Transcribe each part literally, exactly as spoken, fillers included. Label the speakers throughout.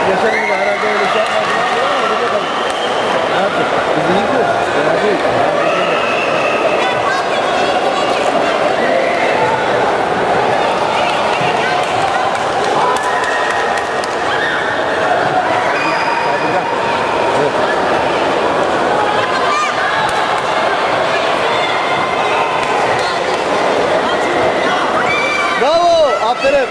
Speaker 1: Geçen gün herhalde öyle şey yapmadılar ama öyle bakalım. Ne yapacak? Biz iyi gidiyoruz. Fena değil. Bravo! Aferin!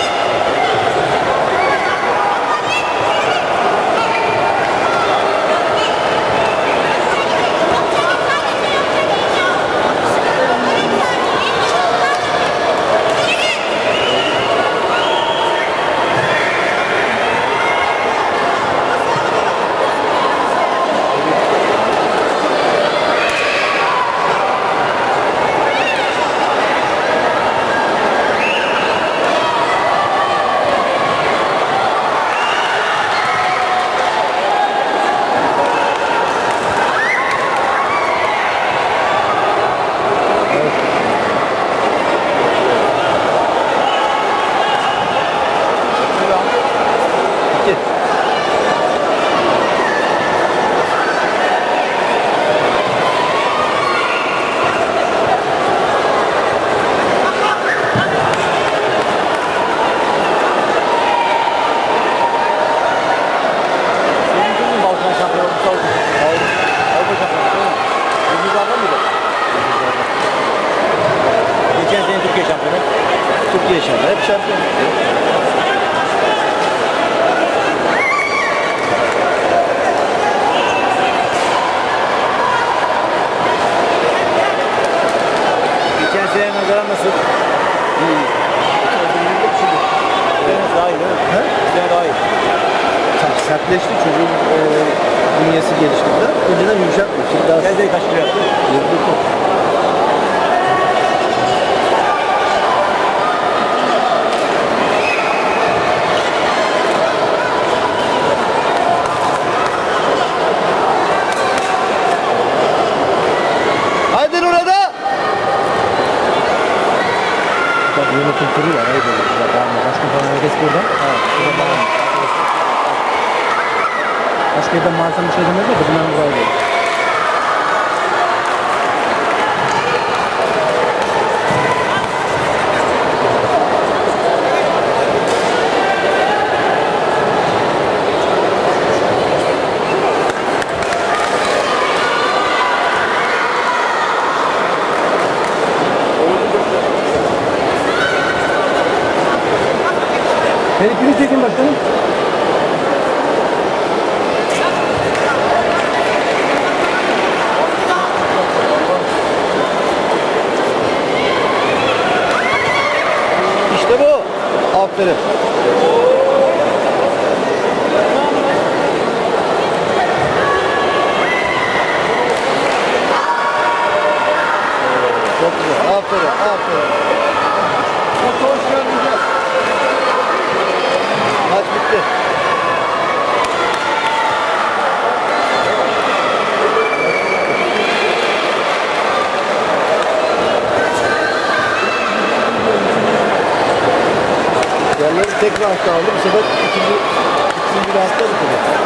Speaker 1: Türkiye şampiyonu, hep şampiyon. Geçen sene nazaran nasıl? İyi. Daha iyi değil mi? He? Sene daha iyi. Tabii sertleşti, çocuğun e, bünyesi gelişti de. Önceden yumuşakmış. Şimdi daha...
Speaker 2: Nerede kaç kilo yaptı?
Speaker 1: yirmi dokuz. Yönetim kurulu var. Öyle başka falan herkes burada. Evet. Başka yerden mağazam bir şey demez de bundan buraya değil. Beni kimi çekin başkanım? İşte bu. Aferin. Çok güzel. Aferin. Aferin. Çok hoş geldiniz. Maç bitti. Yerleri tekrar hasta aldı. Bu sefer ikinci, ikinci bir hasta bitirdi.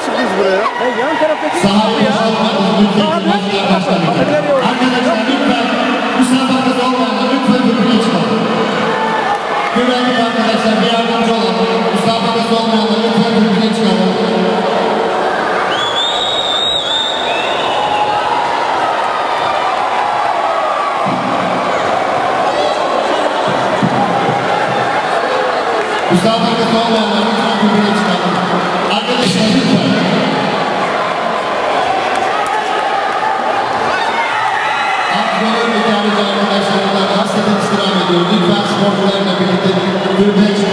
Speaker 1: çıktınız buraya?
Speaker 2: Ya yan taraftaki
Speaker 3: Sahaya
Speaker 2: ya.
Speaker 3: boşaltmadınız lütfen.
Speaker 2: Daha büyük bir kapı.
Speaker 3: Arkadaşlar
Speaker 2: Kapılar yok.
Speaker 3: Arkadaşlar lütfen müsabakada olmayanlar lütfen tribüne çıkalım. Güvenlik arkadaşlar bir yardımcı olalım. Müsabakada olmayanlar lütfen tribüne çıkalım. Müsabakada olmayanlar lütfen tribüne çıkalım. Arkadaşlar lütfen. Antrenör ve idareci arkadaşlarımla hasreten istirham ediyoruz. Lütfen sporcularla birlikte tribüne çıkalım.